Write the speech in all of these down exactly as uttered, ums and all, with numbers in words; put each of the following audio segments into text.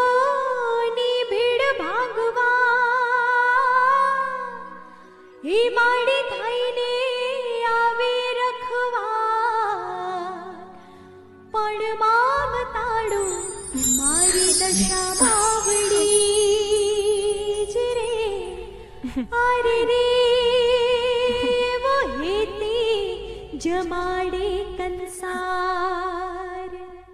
ની ભીડ ભાગવા એ માડી થઈને આવે રખવા પણ માં બતાડું મારી દશા બાવડી જ રે અરે રે વો હેતી જમાડે કંસાર.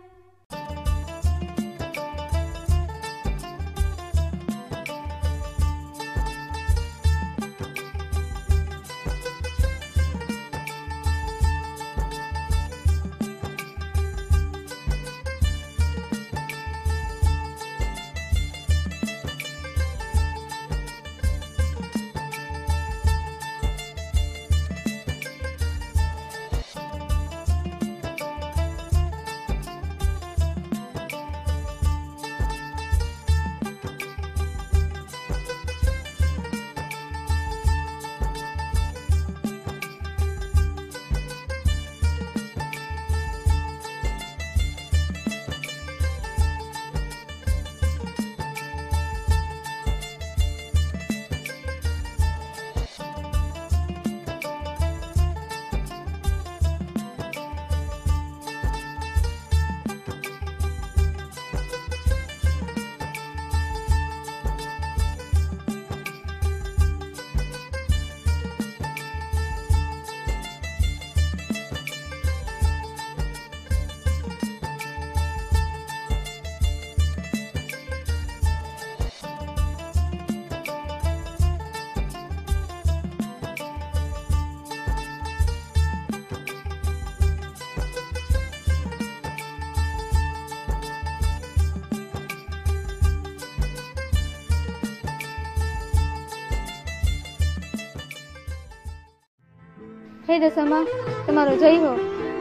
હે દશામાં તમારો જય હો.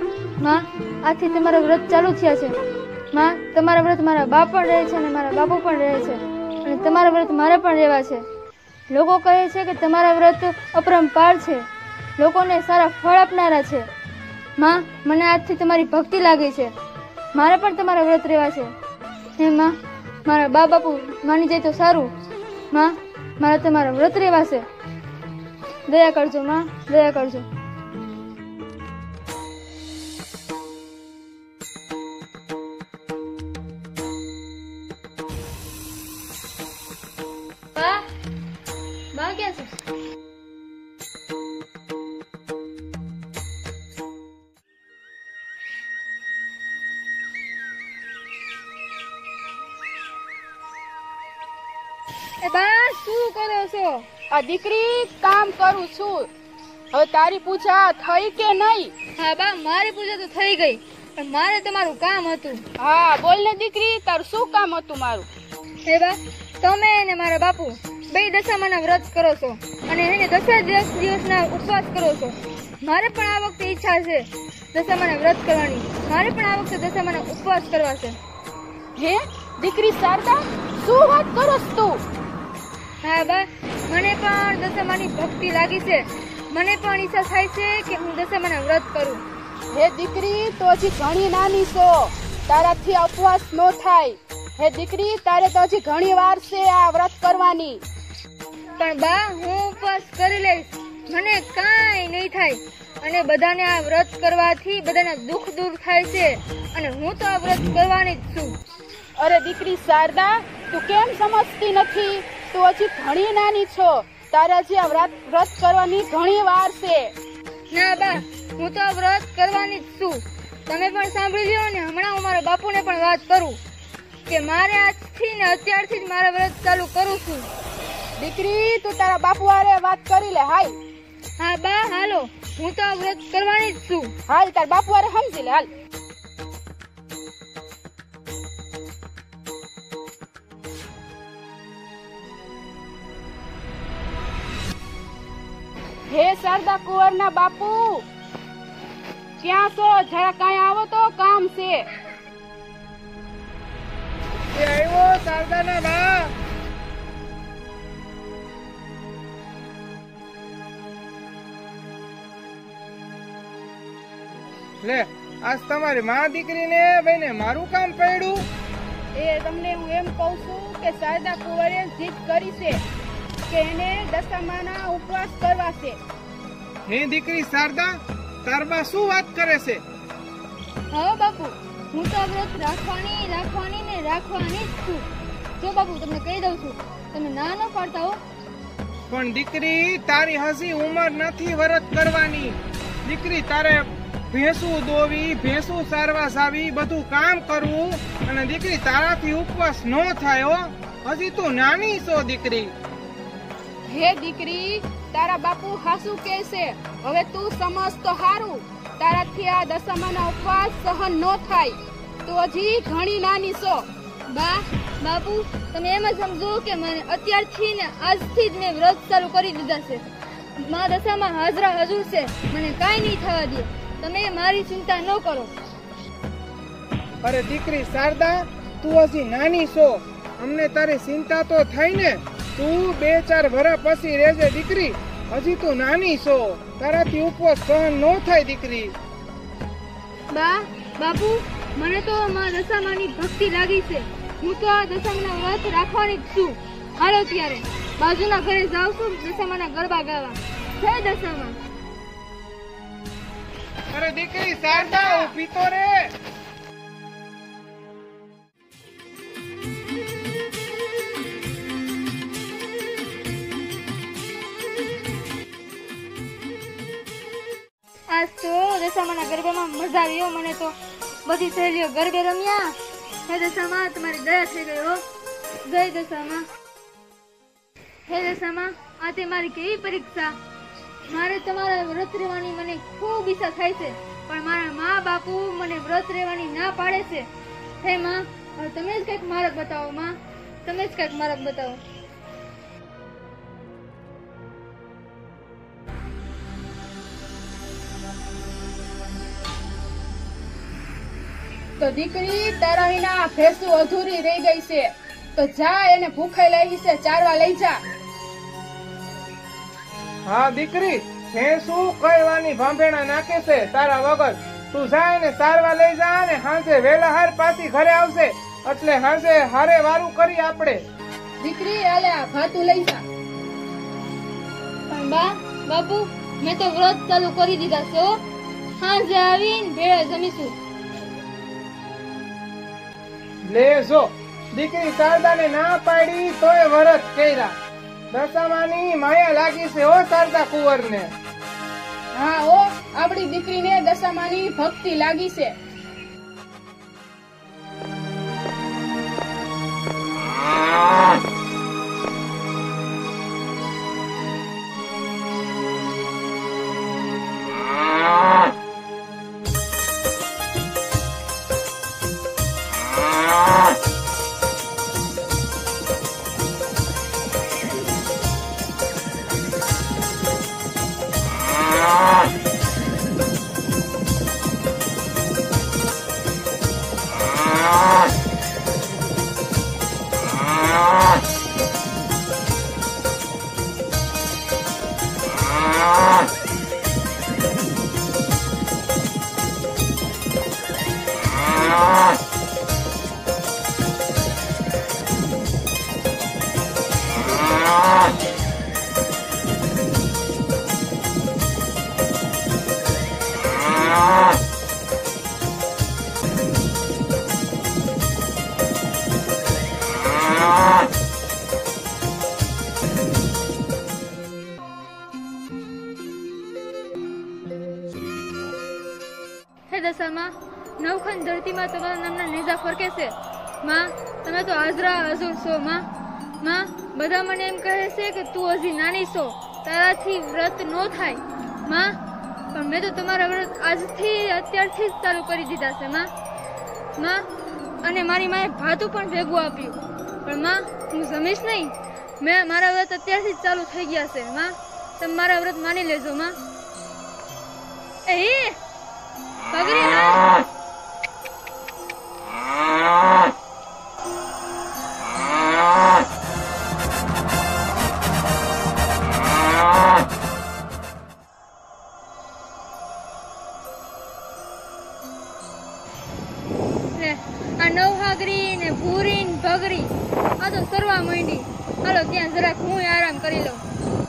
માં આજથી તમારા વ્રત ચાલુ થયા છે. માં તમારા વ્રત મારા બાપ પણ રહે છે અને મારા બાપુ પણ રહે છે અને તમારા વ્રત મારે પણ રહેવા છે. લોકો કહે છે કે તમારા વ્રત અપરંપાર છે, લોકોને સારા ફળ આપનારા છે. માં મને આજથી તમારી ભક્તિ લાગી છે. મારે પણ તમારા વ્રત રહેવા છે. હે માં મારા બા બાપુ માની જાય તો સારું. માં મારા તમારા વ્રત રહેવા છે. દયા કરજો માં, દયા કરજો. બા બા ક્યાં છે? એ બા શું કરો છો? આ દીકરી કામ કરું છું. હવે તારી પૂજા થઈ કે નહીં? હા બા મારી પૂજા તો થઈ ગઈ, પણ મારે તમારું કામ હતું. હા બોલ ને દીકરી, તારું શું કામ હતું મારું? હે બા તમે અને મારા બાપુ બે દશામાના વ્રત કરો છો અને એને દસા દિવસ દિવસના ઉપવાસ કરો છો. મારે પણ આ વખતે ઈચ્છા છે દશામાના વ્રત કરવાની. મારે પણ આ વખતે દશામાના ઉપવાસ કરવા છે. હે દીકરી શારદા, શું વાત કરસ તું? હા બા મને પણ દશામાની ભક્તિ લાગી છે. મને પણ ઈચ્છા થાય છે કે હું દશામાના વ્રત કરું. હે દીકરી, તો હજી ઘણી નાની છો, તારાથી ઉપવાસ ન થાય. હે દીકરી, તારે તો હજી ઘણી વાર છે આ વ્રત કરવાની. પણ બા હું ઉપવાસ કરી લઈશ, મને કાંઈ નહીં થાય. અને બધાને આ વ્રત કરવાથી બધાના દુઃખ દૂર થાય છે અને હું તો આ વ્રત કરવાની જ છું. અરે દીકરી શારદા, તું કેમ સમજતી નથી? તું હજી ઘણી નાની છો, તારે હજી આ વ્રત વ્રત કરવાની ઘણી વાર છે. ના બા હું તો આ વ્રત કરવાની જ છું. તમે પણ સાંભળી લ્યો ને હમણાં હું મારા બાપુને પણ વાત કરું કે મારે આજથી ને અત્યારથી જ મારા વ્રત ચાલુ કરું છું. દીકરી તું તારા બાપુ હારે વાત કરી લે. હાલ. હા બા હાલો, હું તો આ વ્રત કરવાની જ છું. હાલ તાર બાપુ હારે સમજી લે. હાલ. હે શારદા કુંવરના બાપુ, ક્યાં છો? જરા કાંઈ આવો તો, કામ છે. આવ્યો શારદાના બા. લે આજ તમારી માં દીકરીને બેને મારું કામ પડ્યું. એ તમને હું એમ કહું છું કે શારદા કુંવરે જીદ કરી છે કે એને દશામાના ઉપવાસ કરવા છે. હે દીકરી શારદા, તારબા શું વાત કરે છે? હા બાપુ, હું તો વ્રત રાખવાની રાખવાની ને રાખવાની જ છું. જો બાપુ તમને કહી દઉં છું, તમે ના ન પાડતા હો. પણ દીકરી, તારી હજી ઉંમર નથી વ્રત કરવાની. દીકરી, તારે ભેંસું દોવી, ભેંસું સારવા જાવી, બધું કામ કરવું, અને દીકરી તારાથી ઉપવાસ ન થાય હો. હજી તું નાની છો દીકરી. હે દીકરી, તારા બાપુ હાસુ કહે છે. હવે તું સમજ તો હારું, તારાથી આ દશામાના ઉપવાસ સહન ન થાય. તું હજી ઘણી નાની છો. બા, બાપુ, તમે એમ જ સમજો કે મને અત્યારથી ને આજથી જ મેં વ્રત ચાલુ કરી દીધા છે. મા દશામાં હાજરા હજુર છે, મને કાંઈ નહીં થવા દે. તમે મારી ચિંતા ન કરો. અરે દીકરી શારદા, તું હજી નાની છો, અમને તારી ચિંતા તો થાય ને. તું બે ચાર વર્ષ પછી રહેજે દીકરી. હજી તું નાની છો, તારાથી ઉપવાસ સહન ન થાય દીકરી. બા, બાપુ, મને તો મા દશામાની ભક્તિ લાગી છે. હું તો આ દશામાના વ્રત રાખવાની જ છું. હાલો ત્યારે બાજુના ઘરે જાઉં છું દશામાના ગરબા ગાવા. જય દશામા. અરે દીકરી શારદા, ઊભી તો રે. આજ તો દશામાના ગરબામાં મજા આવી હો. મને તો બધી સહેલીઓ ગરબે રમ્યા. હે દશામાં, તમારી દયા થઈ ગઈ હો. જય દશામાં. હે દશામાં, આ તે મારી કેવી પરીક્ષા. મારે તમારા વ્રત રહેવાની મને ખૂબ ઈચ્છા થાય છે, પણ મારા મા બાપુ મને વ્રત રહેવાની ના પાડે છે. હે માં, હવે તમે જ કંઈક માર્ગ બતાવો. માં, તમે જ કંઈક માર્ગ બતાવો. તો દીકરી, તારા વિના ભેંસું અધૂરી રહી ગઈ છે. તો જા, એને ભૂખે લાગી છે, ચારવા લઈ જા. હા દીકરી, ભેંસું કહેવાની ભાંભેણા નાખે છે તારા વગર. તું જા, એને સારવા લઈ જા, ને હાંજે વેલા હાર પાછી ઘરે આવશે, એટલે હાંજે હારે વારું કરી આપણે. દીકરી, આલે આ ભાતું લઈ જા. પણ બા, બાપુ, મેં તો વ્રત ચાલુ કરી દીધા છે હો. હાંજે આવીને ભેળે જમીશું. લે જો, દીકરી શારદાને ના પાડી તોય વરત કર્યા. દશામાની માયા લાગી છે હો શારદા કુંવરને. હા ઓ, આપણી દીકરીને દશામાની ભક્તિ લાગી છે. હે દશામાં, નવખંડ ધરતીમાં તમારા નામના નેજા ફરકે છે. માં, તમે તો હાજરા હજુર છો. માં, માં, બધા મને એમ કહે છે કે તું હજી નાની છો, તારાથી વ્રત ન થાય. માં, પણ મેં તો તમારા વ્રત આજથી અત્યારથી જ ચાલુ કરી દીધા છે. માં, માં, અને મારી માએ ભાતું પણ ભેગું આપ્યું. પણ માં, હું જમીશ નહીં. મેં મારા વ્રત અત્યારથી જ ચાલુ થઈ ગયા છે. માં, તમે મારા વ્રત માની લેજો. માં, એ પગરી ના. આ નવહાગરી ને ભૂરી થવા માંડી. હાલો ત્યાં જરાક હું આરામ કરી લઉં.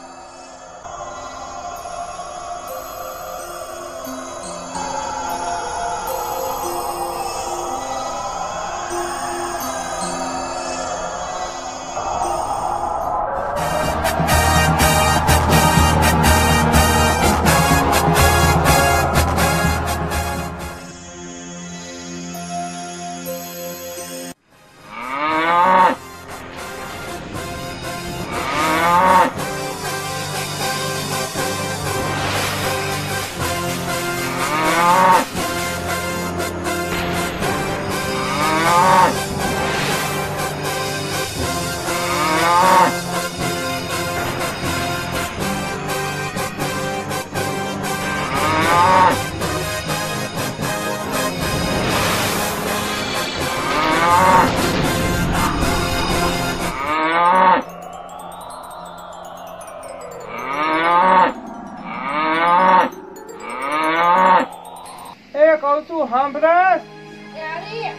કહું છું સાંભળસ. એ આવી.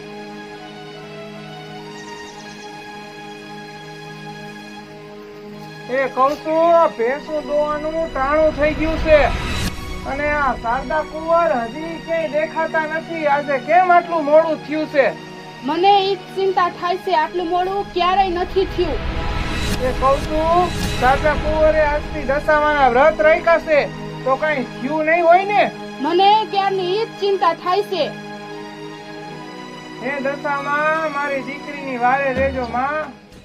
એ કહું છું આ ભેંસું દોવાનું ટાણું થઈ ગયું છે અને આ શારદા કુંવર હજી ક્યાંય દેખાતા નથી. આજે કેમ આટલું મોડું થયું છે? મને ઈ જ ચિંતા થાય છે, આટલું મોડું ક્યારેય નથી થયું. એ કહું છું શારદા કુંવરે આજથી દશામાના વ્રત રાખ્યા છે તો કઈ થયું નહીં હોય ને? મને ક્યારની ઈ જ ચિંતા થાય છે. હે દશામાં મારી દીકરીની વારે રહેજો માં.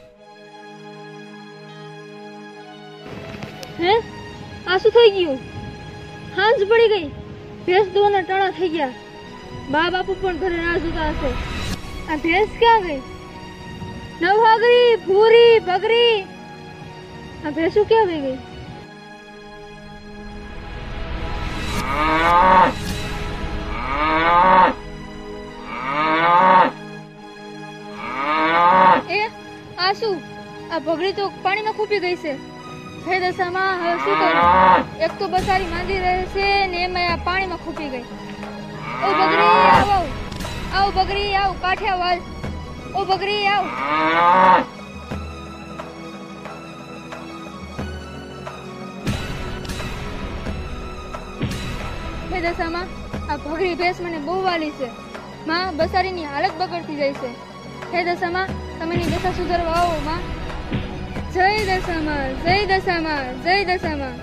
હે આ શું થઈ ગયું? હાંજ પડી ગઈ, ભેંસ દોવાના ટાણા થઈ ગયા. બા બાપુ પણ ઘરે રાહ જોતા હશે. આ ભેંસ ક્યાં ગઈ? નવહાગરી, ભૂરી, બગરી, આ ભેંસું ક્યાં વહી ગઈ? એ આ શું? આ બગડી તો પાણીમાં ખૂપી ગઈ છે. હે દશામાં હવે શું કરું? એક તો બસારી માંદી રહે છે ને એમાં આ પાણીમાં ખૂપી ગઈ. ઓ બગરી આવ, આવ બગરી આવ, કાંઠે આવ. ઓ બગરી આવ. હે દશામાં આ ભગરી ભેંસ મને બહુ વાલી છે. માં બસારીની હાલત બગડતી જાય છે. હે દશામાં તમે એની દશા સુધારવા આવો માં. જય દશામાં, જય દશામાં, જય દશામાં.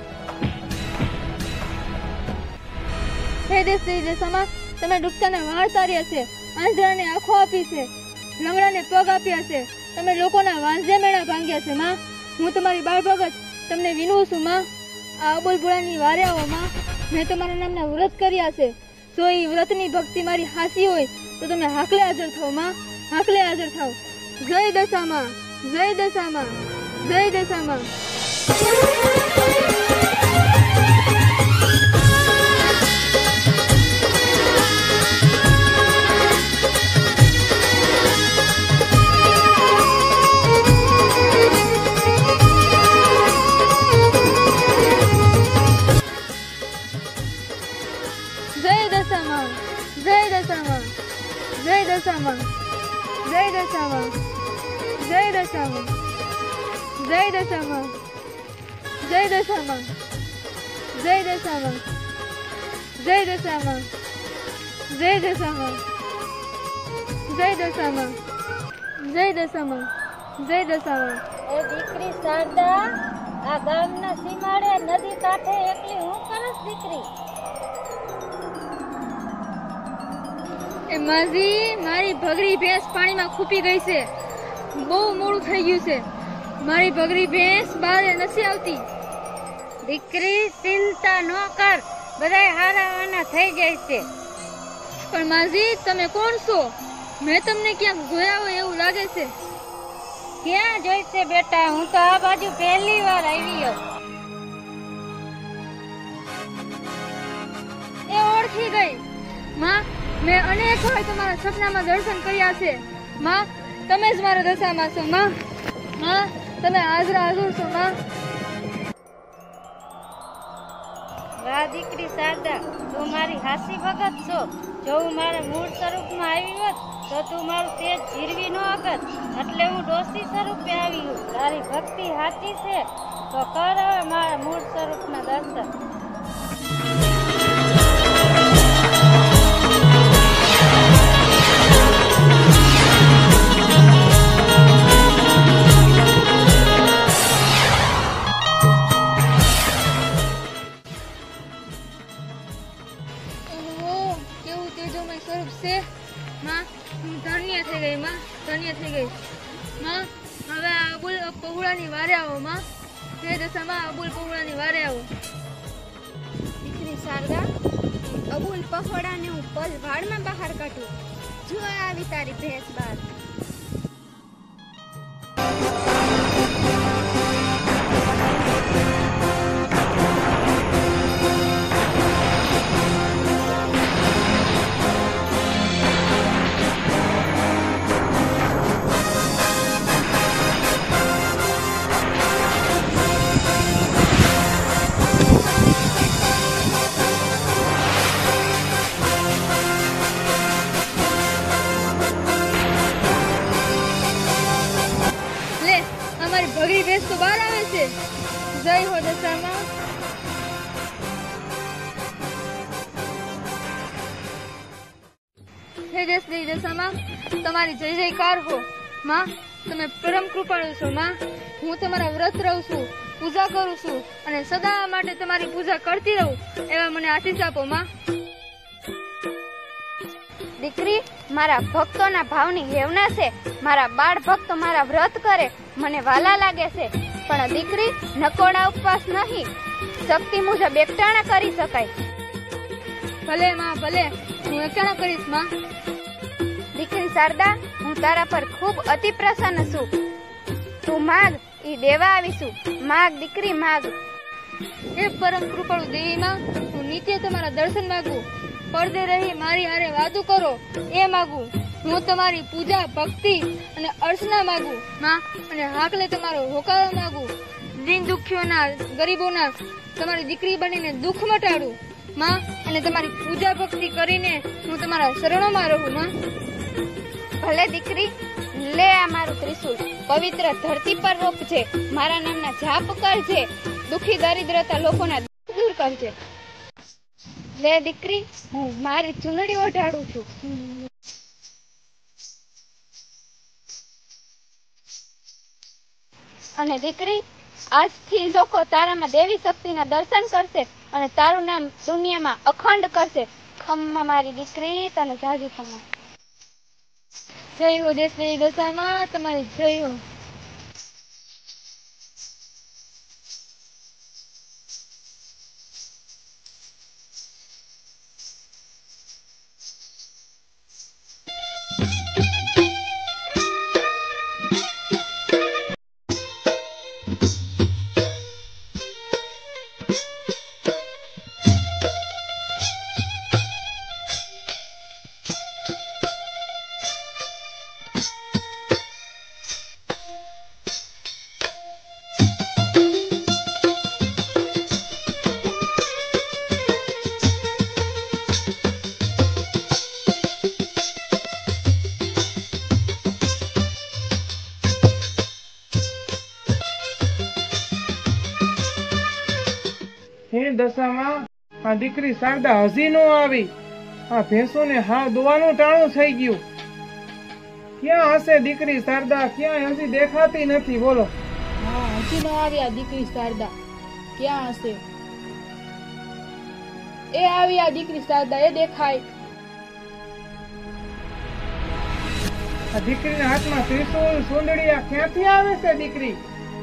હે દેશ જય દશામાં તમે ડૂબતાને વાળ તાર્યા છે, આંધળાને આંખો આપી છે, લંગડાને પગ આપ્યા છે, તમે લોકોના વાંઝે મેળા ભાંગ્યા છે માં. હું તમારી બાળ ભગત તમને વિનવું છું માં. આ અબોલ ભોળાની વારે આવો માં. મેં તમારા નામના વ્રત કર્યા છે. જો એ વ્રતની ભક્તિ મારી હાસી હોય તો તમે હાકલે હાજર થાવ માં, હાકલે હાજર થાવ. જય દશામાં, જય દશામાં, જય દશામાં. જય દશામાં, જય દશામાં, જય દશામાં, જય દશામાં, જય દશામાં, જય દશામાં, જય દશામાં, જય દશામાં, જય દશામાં, જય દશામાં, જય દશામાં, જય દશામાં, જય દશામાં. એ દીકરી શારદા, આ ગામના સીમાડે નદી કાંઠે એકલી હું કરસ દીકરી? એ માજી મારી ભગરી ભેંસ પાણીમાં ખૂપી ગઈ છે. બહુ મોડું થઈ ગયું છે. મારી ભગરી ભેંસ બહાર નથી આવતી. દીકરી ચિંતા ન કર, બધાય હારાવાના થઈ જાય છે. પણ માજી તમે કોણ છો? મેં તમને ક્યાંક જોયા હોય એવું લાગે છે. ક્યાં જોઈશે બેટા? હું તો આ બાજુ પહેલી વાર આવી. એ ઓળખી ગઈ માં. મેં અનેક વાર તમારા સપનામાં દર્શન કર્યા છે માં. તમે જ મારા દશામાં છો માં. માં તમે હાજરા હાજર છો માં. વાહ દીકરી શારદા, તું મારી હાસી ભગત છો. જો હું મારા મૂળ સ્વરૂપમાં આવી હોત તો તું મારું તેજ જીરવી ન હકત, એટલે હું ડોસી સ્વરૂપે આવી હું. તારી ભક્તિ સાચી છે તો કર હવે મારા મૂળ સ્વરૂપના દર્શન. માં હું ધન્ય થઈ ગઈ માં ધન્ય થઈ ગઈ માં. હવે આ અબુલ પહોળાની વારે આવો માં. હે દશામાં અબુલ પહોળાની વારે આવો. દીકરી શારદા, અબુલ પહોળાને હું પલ વાળમાં બહાર કાઢું. જો આવી તારી ભેંસ બાર. ભગી ભેંસ તો બહાર આવે છે. જય હો દશામાં. હે દેશની દશામાં તમારી જય જયકાર હો માં. તમે પરમ કૃપાળુ છો માં. હું તમારા વ્રત રહું છું, પૂજા કરું છું અને સદા માટે તમારી પૂજા કરતી રહું એવા મને આશીષ આપો માં. દીકરી, મારા ભક્તોના ભાવની હેવના છે. મારા બાળ ભક્તો મારા વ્રત કરે મને વાલા લાગે છે, પણ દીકરી નકોડા ઉપવાસ નહીં, શક્તિ મુજબ એકટાણા કરી શકાય. ભલે માં ભલે, હું એકટાણા કરીશ માં. દીકરી શારદા, હું તારા પર ખૂબ અતિ પ્રસન્ન છું. તું માગ, ઈ દેવા આવીશું. માગ દીકરી માગ. હે પરમ કૃપાળુ દેવી માં, હું નિત્ય તમારા દર્શન માંગુ. પડદે રહી મારી હારે વાતો કરો એ માંગુ. હું તમારી પૂજા ભક્તિ અને અર્ચના માંગુ માં, અને હાકલે તમારો હોકારો માંગુ. દીન દુખીઓના ગરીબોના તમારી દીકરી બનીને દુઃખ મટાડું માં, અને તમારી પૂજા ભક્તિ કરીને હું તમારા શરણોમાં રહું માં. ભલે દીકરી, લે આ મારું ત્રિશુલ. પવિત્ર ધરતી પર રોપજે. મારા નામના જાપ કરજે. દુખી દરિદ્રતા લોકોના દુઃખ દૂર કરજે. લે દીકરી, હું મારી ચૂંદડી ઓઢાડું છું. અને દીકરી, આજથી લોકો તારામાં દેવી શક્તિના દર્શન કરશે અને તારું નામ દુનિયામાં અખંડ કરશે. ખમ્મા મારી દીકરી, તને જાજી ખમ્મા. જય હો દેશની દશામાં, તમારી જય હો. હે દશામાં, આ દીકરી શારદા હજી નો આવી. આ ભેંસોને હાવ દોવાનું ટાણું થઈ ગયું. ક્યાં હશે દીકરી શારદા? ક્યાં હજી દેખાતી નથી. બોલો. હા, હજી નો આવી આ દીકરી શારદા. ક્યાં હશે? એ આવી આ દીકરી શારદા, એ દેખાય. આ દીકરીના હાથમાં ત્રિશુલ સુંદડી આ ક્યાંથી આવે છે દીકરી?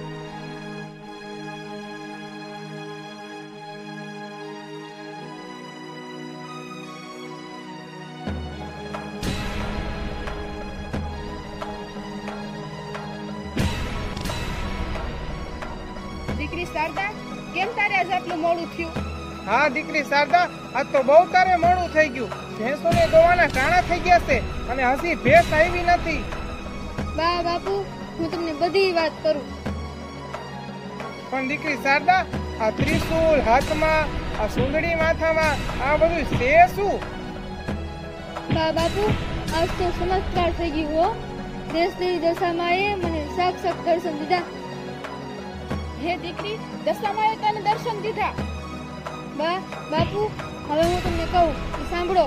દીકરી શારદા, કેમ તારે આજ આટલું મોડું થયું? હા દીકરી શારદા, આજ તો બહુ તારે મોડું થઈ ગયું. ભેંસોને દોવાના ટાણા થઈ ગયા છે અને હજી ભેંસ આવી નથી. બા બાપુ, હું તમને બધી વાત કરું. પણ દીકરી શારદા, આ ત્રિશુલ હાથમાં, આ સુંદડી માથામાં, આ બધું છે શું? બા બાપુ, આજ તો ચમત્કાર થઈ ગયું હો. દેશ દેવી દશામાં એ મને સાક્ષાત દર્શન દીધા હે દીકરી, દશામાએ તને દર્શન દીધા. બા બાપુ, હવે હું તમને કહું એ સાંભળો.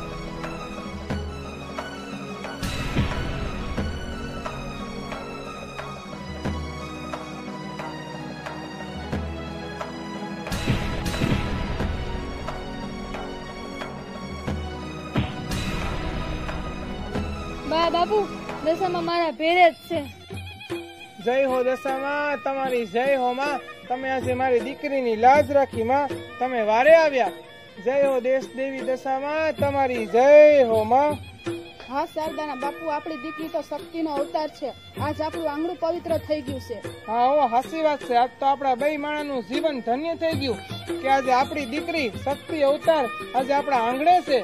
બા બાપુ, દશામાં મારા ભેરે જ છે. જય હો દશામાં, તમારી જય હો માં. તમે આજે મારી દીકરીની લાજ રાખી માં, તમે વારે આવ્યા. જય હો દેશ દેવી દશામાં, તમારી જય હો માં. હા શારદાના બાપુ, આપણી દીકરી તો શક્તિનો અવતાર છે. આજ આપણું આંગણું પવિત્ર થઈ ગયું છે. હા હો, હાચી વાત છે. આજ તો આપણા બે માણાનું જીવન ધન્ય થઈ ગયું કે આજે આપણી દીકરી શક્તિ અવતાર આજે આપણા આંગણે છે.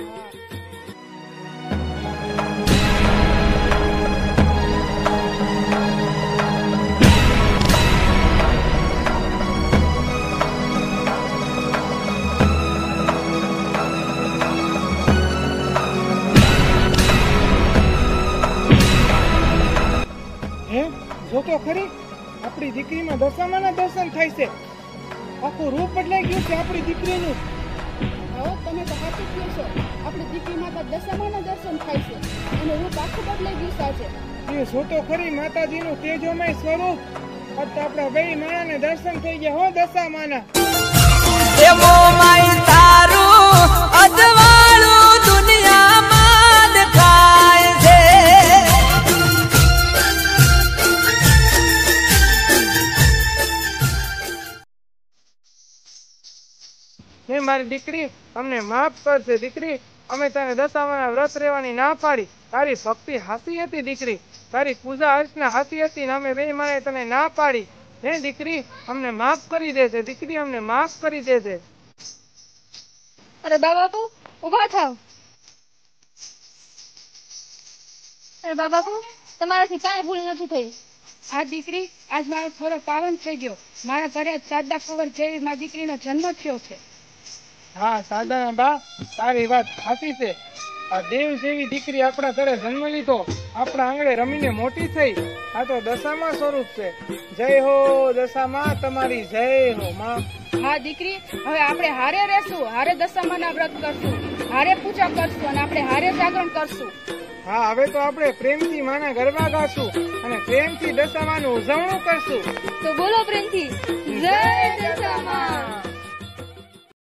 હે, જો તો ખરી, આપણી દીકરીમાં દશામાના દર્શન થાય છે. આખું રૂપ બદલાઈ ગયું છે આપણી દીકરીનું. હવે તમે તો સાચું કહો છો. આપણી દીકરી માતા દશામાના દર્શન થાય છે. એનું રૂપ આખું બદલાઈ ગયું છે આજે. એ જો તો ખરી, માતાજીનું તેજોમય સ્વરૂપ. આજ તો આપણા બે માણાને દર્શન થઈ ગયા હો દશામાના. એવો માય તારું અજવાળું દુનિયામાં દેખાય છે. હે મારી દીકરી, અમને માફ કરશે દીકરી. અમે તને દશામાના વ્રત રહેવાની ના પાડી. તારી ભક્તિ હાસી હતી દીકરી, તારી પૂજા અર્ચના હાસી હતી ને અમે બે મારે તને ના પાડી. હે દીકરી, અમને માફ કરી દેજે દીકરી, અમને માફ કરી દેજે. અરે બા બાપુ, ઉભા થાવ. અરે બા બાપુ, તમારાથી કાંઈ ભૂલ નથી થઈ. આ દીકરી, આજ મારો થોડો પાવન થઈ ગયો. મારા ઘરે સાદા કવર જેવી મારી દીકરીનો જન્મ થયો છે. હા સાદાના બા, તારી વાત સાચી છે. આ દેવ જેવી દીકરી આપણા ઘરે જન્મ લીધો, આપણા આંગણે રમીને મોટી થઈ. આ તો દશામાં સ્વરૂપ છે. જય હો દશામાં, તમારી જય હો માં. હા દીકરી, હવે આપણે હારે રહેશું, હારે દશામાના વ્રત કરશું, હારે પૂજા કરશું અને આપણે હારે જાગરણ કરશું. હા, હવે તો આપણે પ્રેમથી માના ગરબા ગાશું અને પ્રેમથી દશામાનું ઉજવણું કરશું. તો બોલો પ્રેમથી, જય દશામાં.